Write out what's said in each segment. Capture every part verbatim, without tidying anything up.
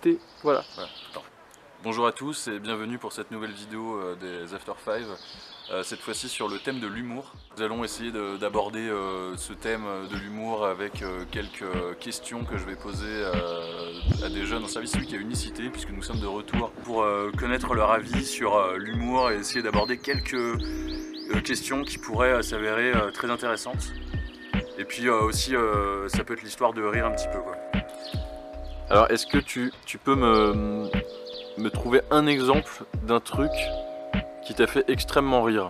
T, voilà. Voilà. Bonjour à tous et bienvenue pour cette nouvelle vidéo euh, des After Five. Euh, cette fois-ci sur le thème de l'humour. Nous allons essayer d'aborder euh, ce thème de l'humour avec euh, quelques questions que je vais poser euh, à des jeunes au service civique à Unicité, puisque nous sommes de retour pour euh, connaître leur avis sur euh, l'humour et essayer d'aborder quelques euh, questions qui pourraient euh, s'avérer euh, très intéressantes. Et puis euh, aussi, euh, ça peut être l'histoire de rire un petit peu, quoi. Alors, est-ce que tu, tu peux me, me trouver un exemple d'un truc qui t'a fait extrêmement rire?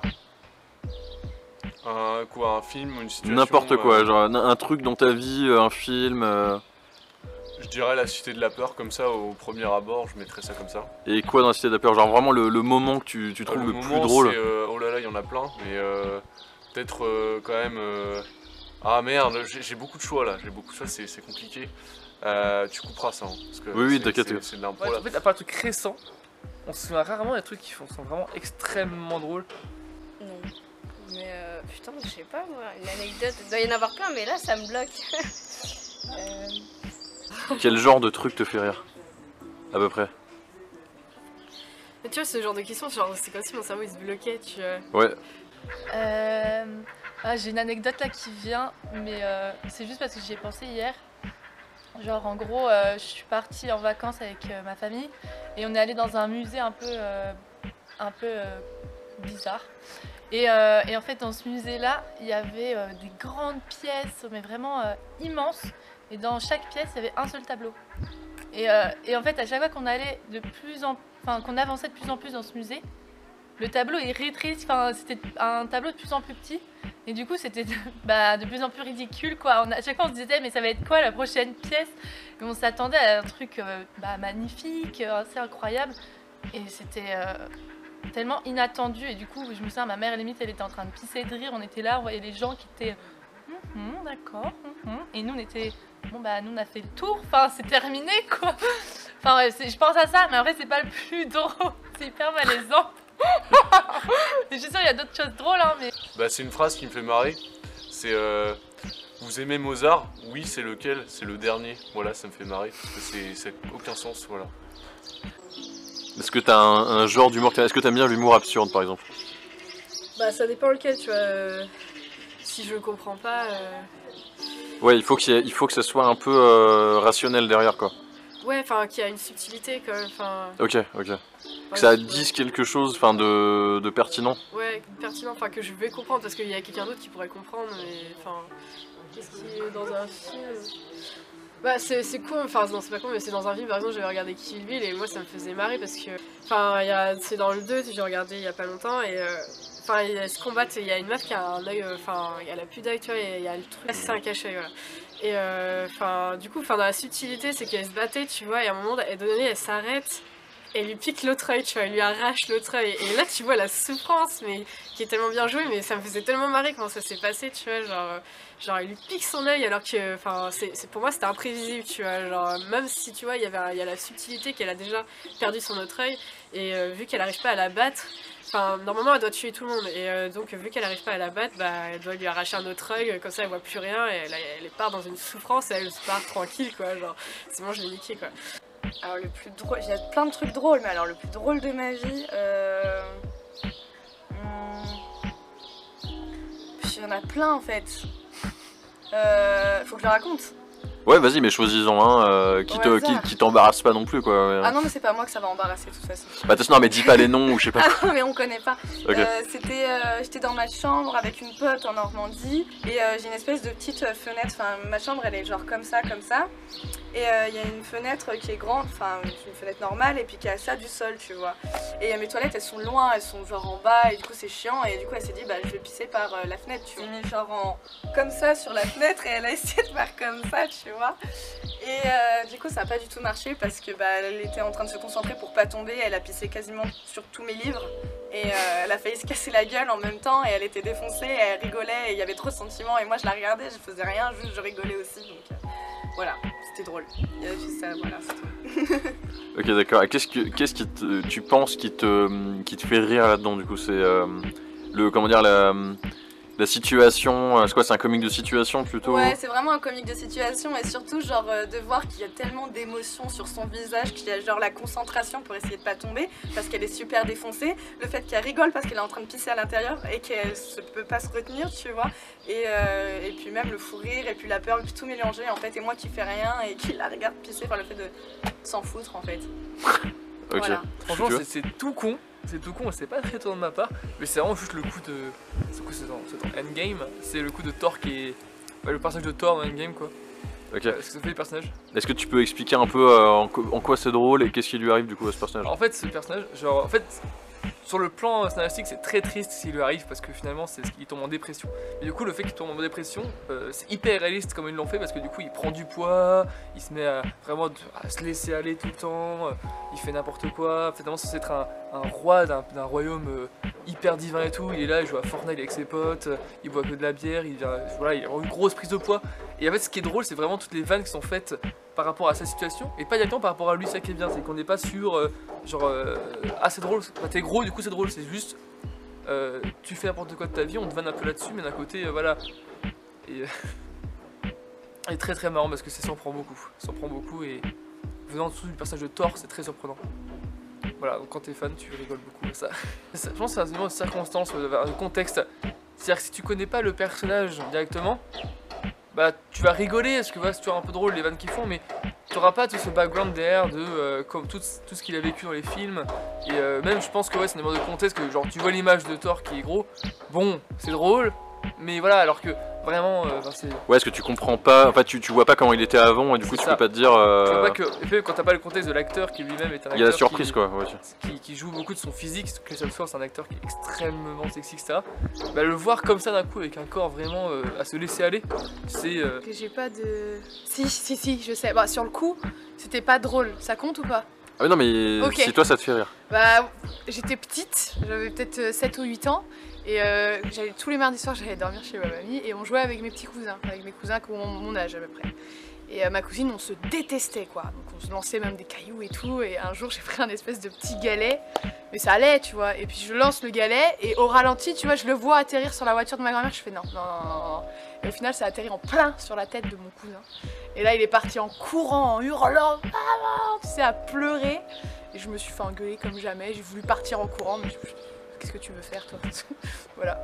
Un, quoi, un film ou une situation? N'importe quoi, euh, genre un, un truc dans ta vie, un film. Euh... Je dirais La Cité de la Peur, comme ça, au premier abord, je mettrais ça comme ça. Et quoi dans la Cité de la Peur? Genre vraiment le, le moment que tu, tu trouves Euh, le, le plus moment, drôle? euh, oh là là, il y en a plein, mais euh, peut-être euh, quand même... Euh... Ah merde, j'ai beaucoup de choix là, j'ai beaucoup de choix, c'est compliqué. Euh, tu couperas ça, hein, parce que oui, oui, t'inquiète. C'est de l'impro Ouais, là. en fait, à part un truc récent, on se souvient rarement des trucs qui sont vraiment extrêmement drôles. Non. Mais euh, putain, je sais pas moi, une anecdote, il doit y en avoir plein, mais là ça me bloque. euh... Quel genre de truc te fait rire? À peu près. Mais tu vois, ce genre de questions, genre c'est comme si mon cerveau il se bloquait, tu vois. Ouais. Euh, ah, j'ai une anecdote là qui vient, mais euh, c'est juste parce que j'y ai pensé hier. Genre en gros, euh, je suis partie en vacances avec euh, ma famille et on est allé dans un musée un peu, euh, un peu euh, bizarre. Et, euh, et en fait dans ce musée-là, il y avait euh, des grandes pièces, mais vraiment euh, immenses. Et dans chaque pièce, il y avait un seul tableau. Et, euh, et en fait, à chaque fois qu'on allait de plus en, enfin qu'on avançait de plus en plus dans ce musée, le tableau est rétréci, enfin c'était un tableau de plus en plus petit. Et du coup c'était de, bah, de plus en plus ridicule quoi. On a, à chaque fois on se disait mais ça va être quoi la prochaine pièce? Et on s'attendait à un truc euh, bah, magnifique, assez incroyable. Et c'était euh, tellement inattendu. Et du coup je me souviens, ma mère limite elle était en train de pisser de rire. On était là, on voyait les gens qui étaient mm -hmm, d'accord. Mm -hmm. Et nous on était bon bah nous on a fait le tour. Enfin c'est terminé quoi. Enfin ouais, je pense à ça mais après c'est pas le plus drôle. C'est hyper malaisant. Je suis sûre il y a d'autres choses drôles hein, mais... Bah c'est une phrase qui me fait marrer, c'est euh, vous aimez Mozart? Oui, c'est lequel? C'est le dernier. Voilà, ça me fait marrer, parce que ça n'a aucun sens, voilà. Est-ce que t'as un, un genre d'humour? Est-ce que t'aimes bien l'humour absurde par exemple? Bah ça dépend lequel, tu vois. Euh, si je le comprends pas... Euh... Ouais, il faut, qu'il y ait, il faut que ça soit un peu euh, rationnel derrière quoi. Ouais, enfin qu'il y a une subtilité quand même, enfin... Ok, ok. Que Ouais, ça ouais. dise quelque chose enfin, de, de pertinent. Ouais, pertinent, enfin que je vais comprendre parce qu'il y a quelqu'un d'autre qui pourrait comprendre, mais enfin... Qu'est-ce qui est dans un film? Bah c'est con, enfin non c'est pas con, mais c'est dans un film par exemple j'avais regardé Kill Bill et moi ça me faisait marrer parce que... Enfin c'est dans le deux, j'ai regardé il y a pas longtemps et... Euh... Enfin, ils se combattent, il y a une meuf qui a un œil, enfin, euh, elle a plus d'œil, tu vois, il y a le truc, c'est un cache-œil, voilà. Et enfin, euh, du coup, dans la subtilité, c'est qu'elle se battait, tu vois, et à un moment donné, elle s'arrête, et elle lui pique l'autre œil, tu vois, elle lui arrache l'autre œil. Et là, tu vois la souffrance, mais qui est tellement bien jouée, mais ça me faisait tellement marrer comment ça s'est passé, tu vois, genre, genre, elle lui pique son œil alors que, enfin, c'est pour moi, c'était imprévisible, tu vois, genre, même si, tu vois, il y avait, il y a la subtilité qu'elle a déjà perdu son autre œil, et euh, vu qu'elle n'arrive pas à la battre, enfin, normalement, elle doit tuer tout le monde, et euh, donc, vu qu'elle n'arrive pas à la battre, bah, elle doit lui arracher un autre œil, comme ça, elle voit plus rien, et elle, elle part dans une souffrance, et elle se part tranquille, quoi, genre, c'est bon, je l'ai niqué, quoi. Alors, le plus drôle, il y a plein de trucs drôles, mais alors, le plus drôle de ma vie, euh... hmm... il y en a plein, en fait. Euh... Faut que je le raconte? Ouais, vas-y, mais choisis-en un euh, qui te, qui, qui t'embarrasse pas non plus, quoi. Ouais. Ah non, mais c'est pas moi que ça va embarrasser, de toute façon. Bah, non, mais dis pas les noms ou je sais pas. Ah non, mais on connaît pas. Okay. Euh, C'était, euh, j'étais dans ma chambre avec une pote en Normandie et euh, j'ai une espèce de petite fenêtre. Enfin, ma chambre, elle est genre comme ça, comme ça. Et il euh, y a une fenêtre qui est grande, enfin, une fenêtre normale et puis qui a ça du sol, tu vois. Et euh, mes toilettes, elles sont loin, elles sont genre en bas et du coup, c'est chiant. Et du coup, elle s'est dit, bah, je vais pisser par euh, la fenêtre, tu vois. J'ai mis genre en... comme ça sur la fenêtre et elle a essayé de faire comme ça, tu vois. Et euh, du coup ça n'a pas du tout marché parce que bah, elle était en train de se concentrer pour pas tomber, elle a pissé quasiment sur tous mes livres et euh, elle a failli se casser la gueule en même temps et elle était défoncée, elle rigolait et il y avait trop de sentiments et moi je la regardais, je faisais rien, juste je rigolais aussi donc euh, voilà, c'était drôle. Il y avait juste ça, voilà, c'est tout. Ok d'accord, qu'est-ce que qu'est-ce qui te, tu penses qui te, qui te fait rire là-dedans du coup? C'est euh, le, comment dire, la... La situation, euh, c'est quoi, c'est un comique de situation plutôt? Ouais, c'est vraiment un comique de situation et surtout genre euh, de voir qu'il y a tellement d'émotions sur son visage qu'il y a genre la concentration pour essayer de pas tomber parce qu'elle est super défoncée, le fait qu'elle rigole parce qu'elle est en train de pisser à l'intérieur et qu'elle se peut pas se retenir, tu vois, et, euh, et puis même le fou rire et puis la peur, puis tout mélangé en fait, et moi qui fais rien et qui la regarde pisser, enfin le fait de s'en foutre en fait. Ok. Voilà. Franchement, Tu veux c'est c'est tout con. C'est tout con, c'est pas très tôt de ma part, mais c'est vraiment juste le coup de. C'est quoi, c'est dans, c'est dans Endgame? C'est le coup de Thor qui est. Ouais, le personnage de Thor dans Endgame quoi. Ok. Euh, ce que ça fait le personnage. Est-ce que tu peux expliquer un peu euh, en, co- en quoi c'est drôle et qu'est-ce qui lui arrive du coup à ce personnage? Alors, en fait, ce personnage, genre, en fait, sur le plan scénaristique, c'est très triste s'il lui arrive parce que finalement, c'est ce qu'il tombe en dépression. Et du coup, le fait qu'il tombe en dépression, euh, c'est hyper réaliste comme ils l'ont fait parce que du coup, il prend du poids, il se met à vraiment à se laisser aller tout le temps, euh, il fait n'importe quoi. Finalement, c'est censé être un, un roi d'un d'un royaume euh, hyper divin et tout. Il est là, il joue à Fortnite avec ses potes, euh, il boit que de la bière, il, vient, voilà, il a une grosse prise de poids. Et en fait, ce qui est drôle, c'est vraiment toutes les vannes qui sont faites par rapport à sa situation et pas directement par rapport à lui. Ça qui est bien, c'est qu'on n'est pas sur euh, genre euh, ah c'est drôle, bah, t'es gros du coup c'est drôle, c'est juste euh, tu fais n'importe quoi de ta vie, on te vanne un peu là-dessus, mais d'un côté euh, voilà. Et, euh, et très très marrant parce que ça s'en prend beaucoup, ça s'en prend beaucoup et venant dessous du personnage de Thor, c'est très surprenant. Voilà, donc quand t'es fan, tu rigoles beaucoup. Ça, ça, je pense que c'est un élément de circonstance, euh, de contexte. C'est-à-dire que si tu connais pas le personnage directement, bah tu vas rigoler parce que voilà, c'est toujours un peu drôle les vannes qu'ils font, mais tu n'auras pas tout ce background derrière de euh, comme tout, tout ce qu'il a vécu dans les films. Et euh, même je pense que ouais, c'est un élément de contexte que genre tu vois l'image de Thor qui est gros, bon c'est drôle, mais voilà, alors que vraiment euh, c'est. Ouais, est-ce que tu comprends pas, en fait tu, tu vois pas comment il était avant et du coup C'est tu ça. peux pas te dire. euh, Tu vois pas que, et puis, quand t'as pas le contexte de l'acteur qui lui-même est un acteur. Il y a la surprise qui, quoi. Ouais. Qui, qui joue beaucoup de son physique, Chris Hemsworth c'est un acteur qui est extrêmement sexy, et cetera. Bah, le voir comme ça d'un coup avec un corps vraiment euh, à se laisser aller, c'est. Euh... Que j'ai pas de. Si, si, si, je sais. Bah, sur le coup, c'était pas drôle. Ça compte ou pas? Ah, mais non, mais Ok. si toi ça te fait rire. Bah, j'étais petite, j'avais peut-être sept ou huit ans. Et euh, j'allais tous les mardis soirs, j'allais dormir chez ma mamie et on jouait avec mes petits cousins, avec mes cousins qui ont mon âge à peu près. Et euh, ma cousine, on se détestait quoi, donc on se lançait même des cailloux et tout. Et un jour, j'ai pris un espèce de petit galet, mais ça allait, tu vois. Et puis je lance le galet et au ralenti, tu vois, je le vois atterrir sur la voiture de ma grand-mère. Je fais non, non, non, non, non. Et au final, ça a atterri en plein sur la tête de mon cousin. Et là, il est parti en courant, en hurlant, maman, tu sais, à pleurer. Et je me suis fait engueuler comme jamais. J'ai voulu partir en courant, mais je... qu'est-ce que tu veux faire toi? Voilà.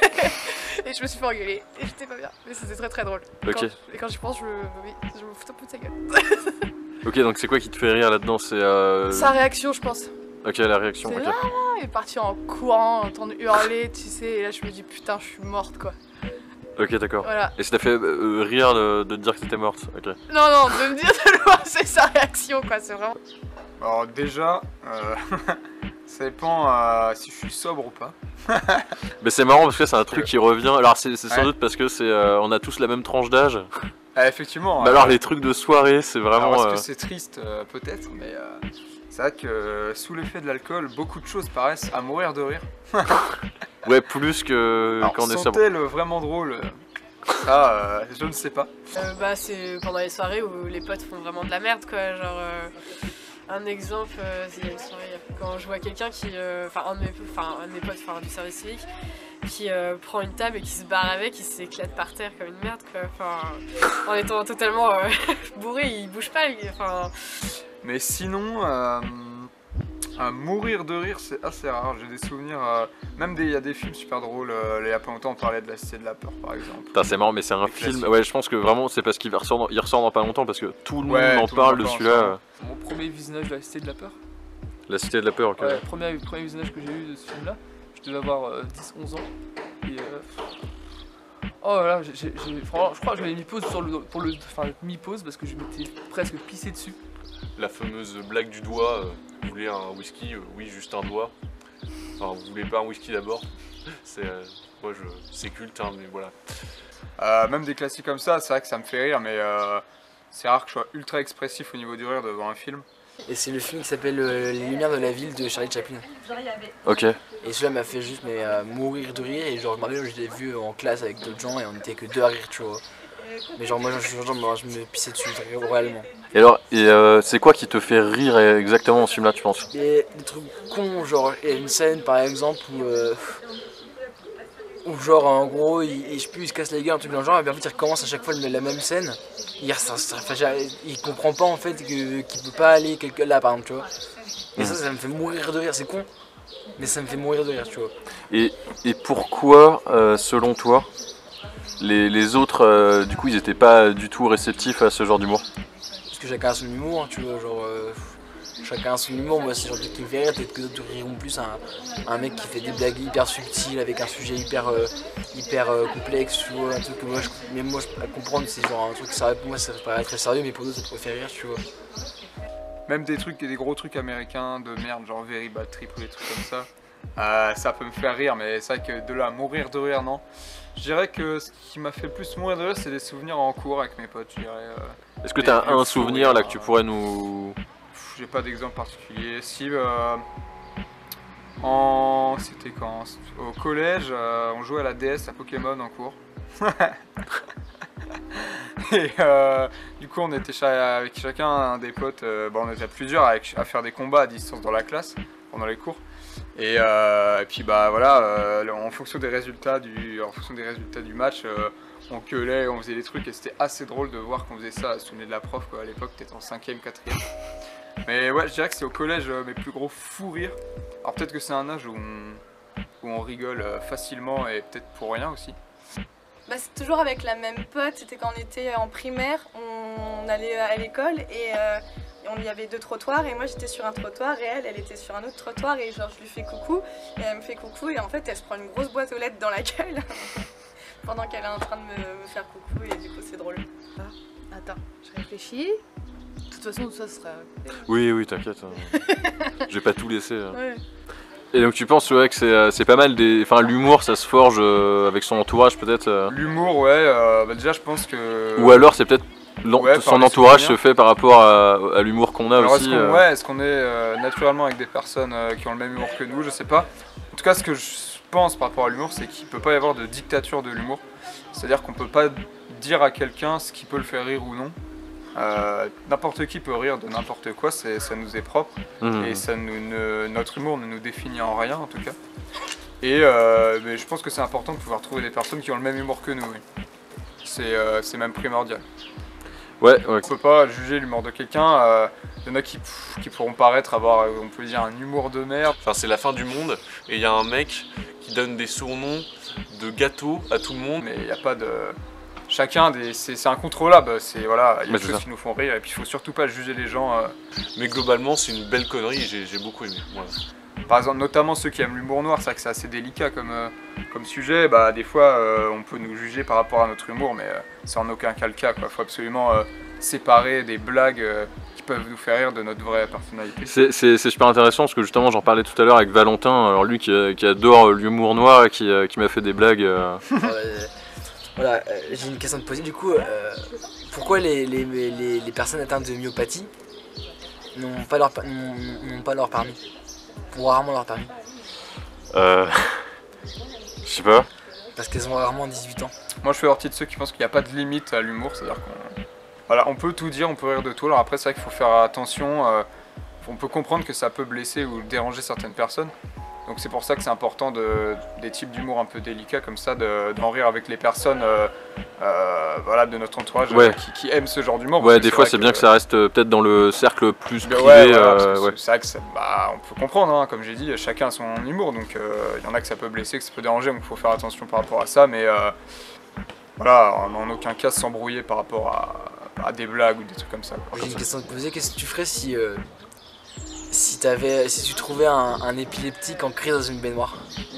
Et je me suis fait engueuler et j'étais pas bien. Mais c'était très très drôle. Ok. Quand, et quand j'y pense, je, oui, je me fous un peu de sa gueule. Ok, donc c'est quoi qui te fait rire là-dedans? C'est. Euh... Sa réaction, je pense. Ok, la réaction. C'est Ok. là, il est parti en courant, entendre hurler, tu sais. Et là, je me dis putain, je suis morte quoi. Ok, d'accord. Voilà. Et ça t'a fait euh, rire de, de te dire que t'étais morte. Ok. Non, non, de me dire de loin, c'est sa réaction quoi. C'est vraiment. Alors déjà, euh, ça dépend euh, si je suis sobre ou pas. Mais c'est marrant parce que c'est un truc qui revient. Alors c'est c'est sans Ouais. doute parce que c'est euh, on a tous la même tranche d'âge. Ah, effectivement. Mais euh, alors les trucs de soirée, c'est vraiment. alors, est-ce euh, que c'est triste euh, peut-être, mais euh, c'est vrai que euh, sous l'effet de l'alcool, beaucoup de choses paraissent à mourir de rire. Ouais, plus que Alors, quand on est sobre. sont-elles vraiment drôles? Ça, euh, je ne sais pas. Euh, bah c'est pendant les soirées où les potes font vraiment de la merde quoi, genre euh, un exemple, euh, il y a une soirée quand je vois quelqu'un qui, euh, enfin un de mes, enfin un de mes potes, enfin du service civique, qui euh, prend une table et qui se barre avec, il s'éclate par terre comme une merde quoi, enfin en étant totalement euh, bourré, il bouge pas, il- enfin. Mais sinon, euh, à mourir de rire, c'est assez rare. J'ai des souvenirs, euh, même il y a des films super drôles. euh, il y a pas longtemps, on parlait de La Cité de la Peur par exemple. Putain, c'est marrant, mais c'est un Les film. classiques. Ouais, je pense que vraiment c'est parce qu'il ressort, dans... il ressort dans pas longtemps parce que tout le monde Ouais, en tout le parle monde de en celui-là. parle. euh, C'est mon premier visionnage de la Cité de la Peur. La Cité de la Peur. Ok. Ouais, premier, premier visionnage que j'ai eu de ce film là, je devais avoir euh, dix onze ans. Et euh... oh là là, j'ai, j'ai, j'ai- franchement, je crois que j'avais mis pause sur le, pour le, enfin mis pause parce que je m'étais presque pissé dessus. La fameuse blague du doigt, euh, vous voulez un whisky? Euh, oui, juste un doigt. Enfin, vous voulez pas un whisky d'abord? C'est, euh, moi, je, c'est culte, hein, mais voilà. Euh, même des classiques comme ça, c'est vrai que ça me fait rire, mais euh, c'est rare que je sois ultra expressif au niveau du rire devant un film. Et c'est le film qui s'appelle euh, Les Lumières de la Ville de Charlie Chaplin. Ok. Et celui-là m'a fait juste mais, euh, mourir de rire. Et genre, je me rappelle, je l'ai vu en classe avec d'autres gens et on était que deux à rire, tu vois. Mais genre, moi, je, je, je, je me pissais dessus, réellement. Et alors, et euh, c'est quoi qui te fait rire exactement dans ce film-là, tu penses? Et des trucs cons, genre, il y a une scène par exemple où. Euh, Où genre en gros il, il, je sais plus, il se casse la gueule, un truc dans le genre, et puis en fait il recommence à chaque fois la même scène. Il, ça, ça, ça, il comprend pas en fait qu'il qu peut pas aller quelque là par exemple, tu vois. Et ça, ça me fait mourir de rire, c'est con, mais ça me fait mourir de rire, tu vois. Et, et pourquoi, euh, selon toi, les, les autres, euh, du coup, ils étaient pas du tout réceptifs à ce genre d'humour? Parce que chacun a son humour, tu vois, genre... Euh, chacun a son humour, moi c'est genre de truc qui me fait rire, peut-être que d'autres riront plus un, un mec qui fait des blagues hyper subtiles avec un sujet hyper, euh, hyper euh, complexe, tu vois, un truc que moi je, même moi je peux pas comprendre, c'est genre un truc que ça, pour moi ça paraît très sérieux, mais pour d'autres ça pourrait faire rire, tu vois. Même des trucs, des gros trucs américains de merde, genre Very Bad Trip ou des trucs comme ça, euh, ça peut me faire rire, mais c'est vrai que de là à mourir de rire, non. Je dirais que ce qui m'a fait le plus mourir de rire, c'est des souvenirs en cours avec mes potes, je dirais. Euh, Est-ce que tu as un souvenir rire, là que tu pourrais nous... J'ai pas d'exemple particulier. Si, euh, en... c'était quand? Au collège, euh, on jouait à la D S à Pokémon en cours. Et euh, du coup, on était cha avec chacun un des potes, euh, bon, on était plusieurs avec, à faire des combats à distance dans la classe, pendant les cours. Et, euh, et puis bah voilà, euh, en fonction des résultats du, en fonction des résultats du match, euh, on gueulait, on faisait des trucs et c'était assez drôle de voir qu'on faisait ça. Souvenir de la prof quoi, à l'époque, t'étais en cinquième, quatrième. Mais ouais, je dirais que c'est au collège euh, mes plus gros fous rires. Alors peut-être que c'est un âge où on, où on rigole euh, facilement et peut-être pour rien aussi. Bah, c'est toujours avec la même pote, c'était quand on était en primaire, on allait à l'école et euh, on y avait deux trottoirs et moi j'étais sur un trottoir et elle, elle était sur un autre trottoir et genre je lui fais coucou et elle me fait coucou et en fait elle se prend une grosse boîte aux lettres dans la gueule pendant qu'elle est en train de me, me faire coucou et du coup c'est drôle. Ah, attends, je réfléchis. De toute façon, ça sera... Oui, oui, t'inquiète. Hein. Je vais pas tout laisser. Hein. Ouais. Et donc tu penses ouais, que c'est pas mal des... Enfin l'humour ça se forge euh, avec son entourage peut-être euh... L'humour ouais, euh, bah, déjà je pense que... Ou alors c'est peut-être ouais, son entourage souvenirs. se fait par rapport à, à l'humour qu'on a alors, aussi. Est-ce qu'on euh... ouais, est, qu'on est euh, naturellement avec des personnes euh, qui ont le même humour que nous, je sais pas. En tout cas ce que je pense par rapport à l'humour c'est qu'il peut pas y avoir de dictature de l'humour. C'est-à-dire qu'on peut pas dire à quelqu'un ce qui peut le faire rire ou non. Euh, n'importe qui peut rire de n'importe quoi, ça nous est propre mmh. et ça nous, ne, notre humour ne nous définit en rien en tout cas. Et euh, mais je pense que c'est important de pouvoir trouver des personnes qui ont le même humour que nous. Oui. C'est euh, même primordial. Ouais, ouais. On peut pas juger l'humour de quelqu'un. Il euh, y en a qui, pff, qui pourront paraître avoir, on peut dire, un humour de merde. Enfin, c'est la fin du monde et il y a un mec qui donne des surnoms de gâteaux à tout le monde. Mais il n'y a pas de... Chacun, c'est incontrôlable, c'est voilà, il y a des choses qui nous font rire et puis il faut surtout pas juger les gens. Euh... Mais globalement c'est une belle connerie, j'ai beaucoup aimé. Voilà. Par exemple, notamment ceux qui aiment l'humour noir, c'est vrai que c'est assez délicat comme, euh, comme sujet, bah, des fois euh, on peut nous juger par rapport à notre humour, mais euh, c'est en aucun cas le cas. Il faut absolument euh, séparer des blagues euh, qui peuvent nous faire rire de notre vraie personnalité. C'est super intéressant parce que justement j'en parlais tout à l'heure avec Valentin, alors lui qui, qui adore l'humour noir et qui, qui m'a fait des blagues. Euh... Voilà, euh, j'ai une question à te poser du coup. Euh, pourquoi les, les, les, les personnes atteintes de myopathie n'ont pas, leur, pas leur permis? Ou rarement leur permis? Euh. Je sais pas. Parce qu'elles ont rarement dix-huit ans. Moi je fais partie de ceux qui pensent qu'il n'y a pas de limite à l'humour, c'est-à-dire qu'on voilà, on peut tout dire, on peut rire de tout. Alors après c'est vrai qu'il faut faire attention, euh, on peut comprendre que ça peut blesser ou déranger certaines personnes. Donc c'est pour ça que c'est important de, des types d'humour un peu délicats comme ça, d'en de, rire avec les personnes euh, euh, voilà, de notre entourage ouais. euh, qui, qui aiment ce genre d'humour. Ouais, des fois c'est bien que ça reste peut-être dans le cercle plus privé. Ouais, voilà, euh, ouais. C'est vrai que ça, bah, on peut comprendre, hein, comme j'ai dit, chacun a son humour, donc il euh, y en a que ça peut blesser, que ça peut déranger, donc il faut faire attention par rapport à ça, mais euh, voilà, en, en aucun cas s'embrouiller par rapport à, à des blagues ou des trucs comme ça. J'ai une question à te poser, qu'est-ce que tu ferais si... Euh... Si, avais, si tu trouvais un, un épileptique en crise dans une baignoire?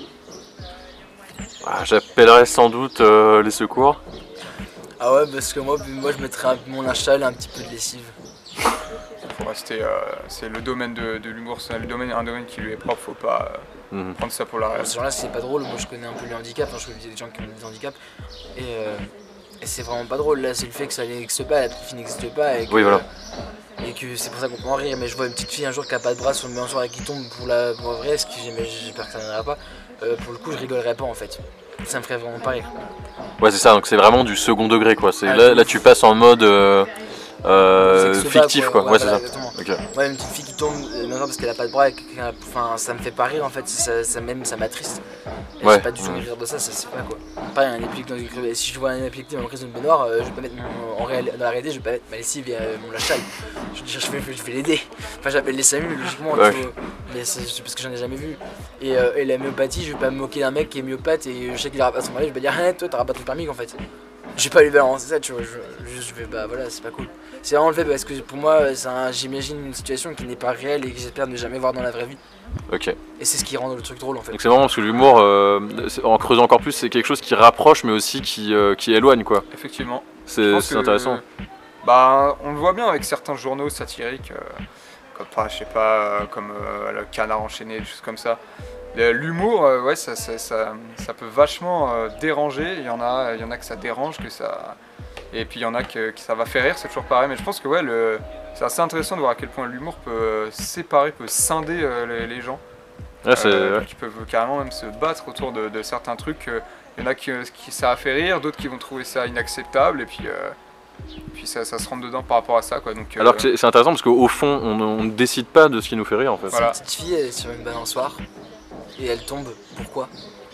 Ah, j'appellerais sans doute euh, les secours. Ah ouais, parce que moi, moi je mettrais un, mon linge sale et un petit peu de lessive. Faut rester, euh, c'est le domaine de, de l'humour, c'est le domaine, un domaine qui lui est propre, faut pas euh, mmh. prendre ça pour la réalité. Ce genre là c'est pas drôle, moi je connais un peu le handicap, hein, je connais des gens qui ont des handicaps. Et, euh, et c'est vraiment pas drôle, là c'est le fait que ça n'existe pas, la petite fille n'existe pas. Et que, oui, voilà. Et que c'est pour ça qu'on peut en rire, mais je vois une petite fille un jour qui a pas de bras sur le balançoire et qui tombe pour la pour vrai, ce que j'espère que ça n'arrivera pas. Euh, pour le coup, je rigolerais pas en fait. Ça me ferait vraiment pas rire. Ouais, c'est ça, donc c'est vraiment du second degré quoi. Ah, là, là, tu passes en mode euh, euh, Sexe bas, fictif quoi, Ouais, ouais, voilà, c'est ça. exactement. Ok. Ouais, une petite fille qui tombe, euh, maintenant parce qu'elle a pas de bras, et quelqu'un- enfin ça me fait pas rire en fait, ça, ça même ça m'attriste. Et Ouais. j'ai pas du tout envie de rire de ça, ça c'est pas quoi. Pareil, un épileptique dans une... si je vois un épileptique dans une baignoire, euh, je vais pas mettre mon... en réel... dans la réalité, je vais pas mettre ma lessive et euh, mon lâche-taille. Je veux dire, je vais, je vais l'aider. Enfin, j'appelle les SAMU logiquement, Ouais. tu vois. Mais c'est parce que j'en ai jamais vu. Et, euh, et la myopathie, je vais pas me moquer d'un mec qui est myopathe et je sais qu'il aura pas son mari, je vais pas dire, hey, toi t'auras pas ton permis en fait. Je vais pas lui balancer ça, tu vois, je, je, je vais, bah voilà, c'est pas cool. C'est vraiment le fait parce que pour moi, c'est un- j'imagine une situation qui n'est pas réelle et que j'espère ne jamais voir dans la vraie vie. Ok. Et c'est ce qui rend le truc drôle en fait. Donc c'est vraiment parce que l'humour, euh, c'est- en creusant encore plus, c'est quelque chose qui rapproche mais aussi qui, euh, qui éloigne quoi. Effectivement. Je C'est pense c'est que, intéressant. Bah, on le voit bien avec certains journaux satiriques, euh, comme, enfin, je sais pas, euh, comme euh, le Canard enchaîné, des choses comme ça. Le- L'humour, euh, ouais, ça, ça, ça, ça peut vachement euh, déranger. Il y en a, il y en a que ça dérange, que ça, et puis il y en a que, que ça va faire rire. C'est toujours pareil. Mais je pense que ouais, le, c'est assez intéressant de voir à quel point l'humour peut euh, séparer, peut scinder euh, les, les gens. Ouais, c'est- Euh, ouais. qui peuvent carrément même se battre autour de, de certains trucs. euh, Il y en a qui, qui ça a fait rire, d'autres qui vont trouver ça inacceptable, et puis, euh, puis ça, ça se rentre dedans par rapport à ça. Quoi. Donc, euh, Alors que c'est c'est intéressant parce qu'au fond, on on ne décide pas de ce qui nous fait rire en fait. Voilà. Cette petite fille, elle est sur une balançoire et elle tombe. Pourquoi?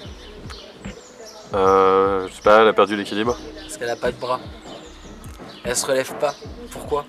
Euh, je sais pas, elle a perdu l'équilibre. Parce qu'elle a pas de bras. Elle se relève pas. Pourquoi?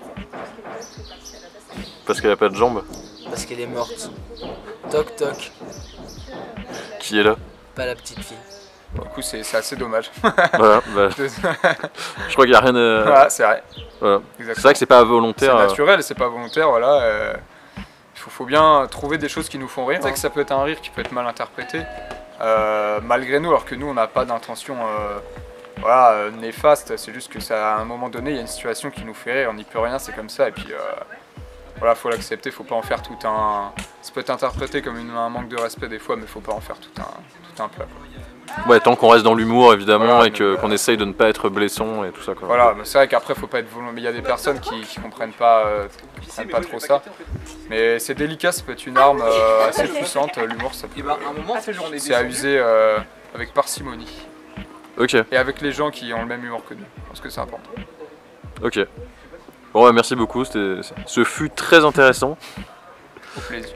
Parce qu'elle a pas de jambes. Parce qu'elle est morte. Toc toc, Qui est là? pas la petite fille. du coup, c'est c'est assez dommage. Voilà, bah, De- je crois qu'il n'y a rien à... voilà, c'est vrai. Voilà. Exactement. C'est vrai que c'est pas C'est volontaire. euh, naturel, c'est pas volontaire, voilà. euh, Il faut, faut bien trouver des choses qui nous font rire. C'est vrai que ça peut être un rire qui peut être mal interprété, euh, malgré nous, alors que nous, on n'a pas d'intention euh, voilà, euh, néfaste. C'est juste que ça, à un moment donné, il y a une situation qui nous fait rire, on n'y peut rien, c'est comme ça. Et puis, euh, voilà, faut l'accepter, faut pas en faire tout un... Ça peut être interprété comme une- un manque de respect des fois, mais faut pas en faire tout un, tout un plat. quoi. Ouais, tant qu'on reste dans l'humour évidemment Voilà, et que- mais, qu'on euh, essaye de ne pas être blessant et tout ça quoi. Voilà, mais c'est vrai qu'après, faut pas être volontaire. Mais il y a des personnes qui, qui comprennent pas, euh, qui comprennent pas trop ça. Mais c'est délicat, ça peut être une arme euh, assez puissante. L'humour, ça peut. C'est à user euh, avec parcimonie. Ok, Et avec les gens qui ont le même humour que nous. Je pense que c'est important. ok. Bon ouais, merci beaucoup, c'était- ce fut très intéressant. Au plaisir.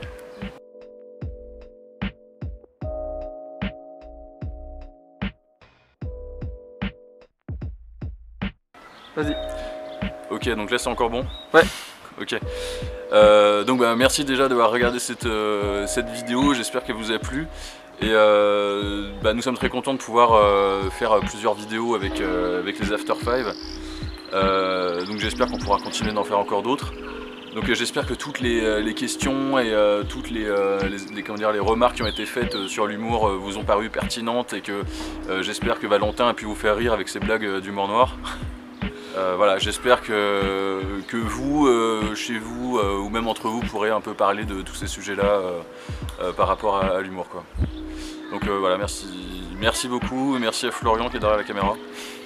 Ok, donc là c'est encore bon? Ouais. Ok. Euh, donc bah, merci déjà d'avoir regardé cette, euh, cette vidéo, j'espère qu'elle vous a plu. Et euh, bah, nous sommes très contents de pouvoir euh, faire plusieurs vidéos avec, euh, avec les After Five. Euh, donc j'espère qu'on pourra continuer d'en faire encore d'autres. Donc euh, j'espère que toutes les, euh, les questions et euh, toutes les, euh, les, les, comment dire, les remarques qui ont été faites euh, sur l'humour euh, vous ont paru pertinentes et que euh, j'espère que Valentin a pu vous faire rire avec ses blagues euh, d'humour noir. Euh, voilà, j'espère que, que vous, euh, chez vous, euh, ou même entre vous, pourrez un peu parler de tous ces sujets-là euh, euh, par rapport à, à l'humour, quoi. Donc euh, voilà, merci, merci beaucoup, et merci à Florian qui est derrière la caméra.